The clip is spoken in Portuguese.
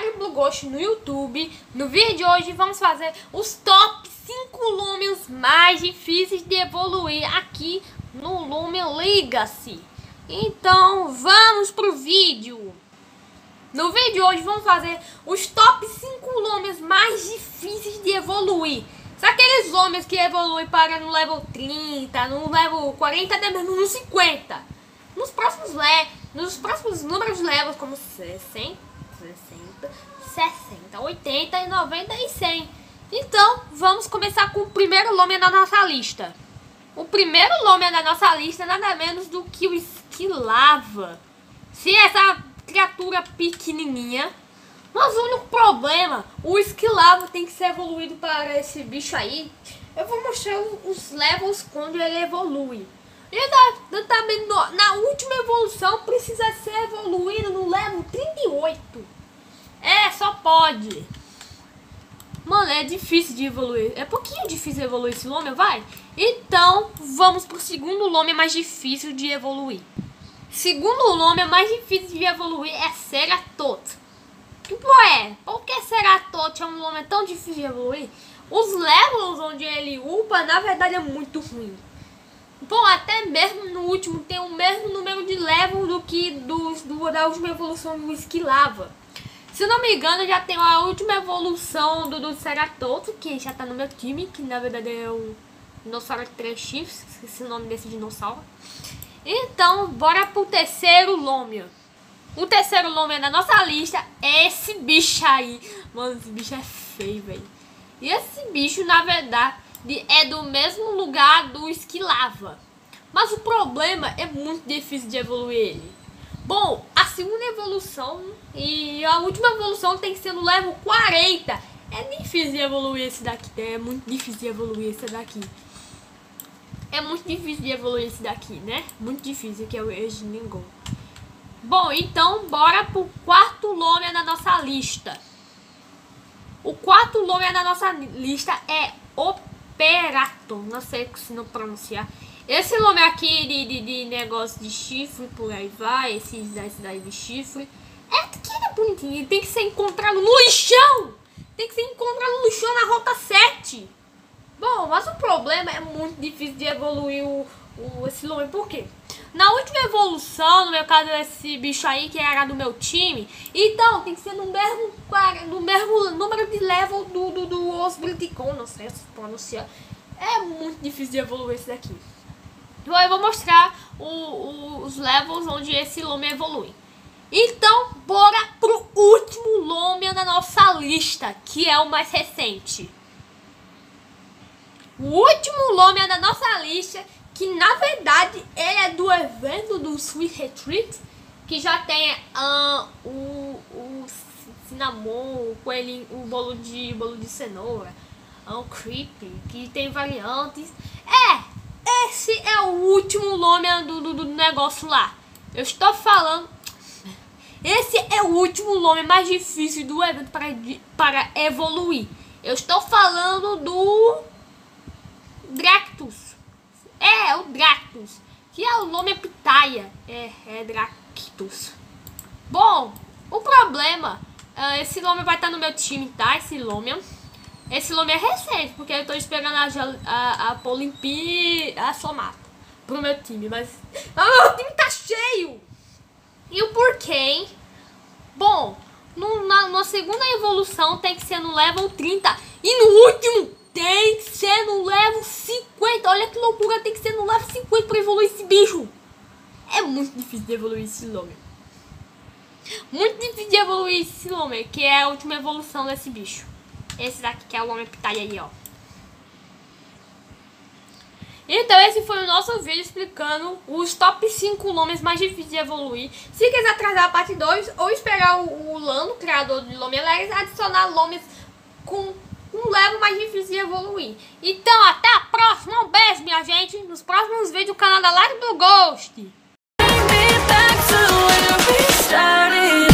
Lari Blue Ghost no YouTube. No vídeo de hoje vamos fazer os top 5 Lumions mais difíceis de evoluir aqui no Lumion Legacy. Então vamos pro vídeo. No vídeo de hoje vamos fazer os top 5 Lumions mais difíceis de evoluir. São aqueles Lumions que evoluem para no level 30, no level 40, até mesmo no 50. Nos próximos números de levels como 60, 80 e 90 e 100. Então, vamos começar com o primeiro Lumion da nossa lista. O primeiro Lumion da nossa lista é nada menos do que o Esquilava. Se essa criatura pequenininha, mas o único problema, o Esquilava tem que ser evoluído para esse bicho aí. Eu vou mostrar os levels quando ele evolui. E também na última evolução precisa ser evoluído no level 38. É, só pode. Mano, é difícil de evoluir. É pouquinho difícil evoluir esse Lumion, vai? Então, vamos pro segundo Lumion mais difícil de evoluir. Segundo Lumion mais difícil de evoluir é Ceratot. Por que Ceratot é um Lumion tão difícil de evoluir? Os levels onde ele upa, na verdade, é muito ruim. Bom, até mesmo no último tem o mesmo número de level do que da última evolução do Esquilava. Se eu não me engano, já tem a última evolução do Ceratot, que já tá no meu time, que na verdade é o Dinossauro 3 Chifres, esqueci o nome desse dinossauro. Então, bora pro terceiro Lumion. O terceiro Lumion da nossa lista é esse bicho aí. Mano, esse bicho é feio, velho. E esse bicho, na verdade, é do mesmo lugar do Esquilava. Mas o problema é muito difícil de evoluir ele. Bom, a segunda evolução e a última evolução tem que ser no level 40. É difícil de evoluir esse daqui. É muito difícil de evoluir esse daqui. É muito difícil de evoluir esse daqui, né? Muito difícil, que é o Eginingol. Bom, então bora pro quarto Lumion da nossa lista. O quarto Lumion da nossa lista é Operator. Não sei se não pronunciar. Esse Lumion aqui de negócio de chifre, por aí vai. Esse daí de chifre. Que ele é bonitinho. Ele tem que ser encontrado no lixão. Tem que ser encontrado no lixão na rota 7. Bom, mas o problema é muito difícil de evoluir esse Lumion. Por quê? Na última evolução, no meu caso, esse bicho aí que era do meu time, então tem que ser no mesmo número de level do Osbriticon, não sei se pronunciar. É muito difícil de evoluir esse daqui. Então eu vou mostrar os levels onde esse Lumion evolui. Então, bora pro último Lumion da nossa lista, que é o mais recente. O último Lumion da nossa lista, que na verdade ele é do evento do Sweet Retreat, que já tem o cinnamon, o coelhinho, o bolo de cenoura, o creepy, que tem variantes. Esse é o último Lumion do negócio lá. Eu estou falando, esse é o último Lumion mais difícil do evento para evoluir. Eu estou falando do Dractus. O Dractus, que é o Lumion Pitaia. É Dractus. Bom, o problema, esse Lumion vai estar no meu time, tá? Esse Lumion é recente, porque eu tô esperando a Polimpi a Somata pro meu time, mas meu time tá cheio. E o porquê, hein? Bom, na segunda evolução tem que ser no level 30 e no último tem que ser no level 50. Olha que loucura, tem que ser no level 50 pra evoluir esse bicho. É muito difícil de evoluir esse Lumion. Muito difícil de evoluir esse Lumion, que é a última evolução desse bicho. Esse daqui que é o Lumion Pitaia aí, ó. Então esse foi o nosso vídeo explicando os top 5 Lumions mais difíceis de evoluir. Se quiser atrasar a parte 2 ou esperar o Lano, criador de Lumion Legacy, adicionar Lumions com um level mais difícil de evoluir. Então até a próxima, um beijo minha gente, nos próximos vídeos do canal da Lari Blue Ghost.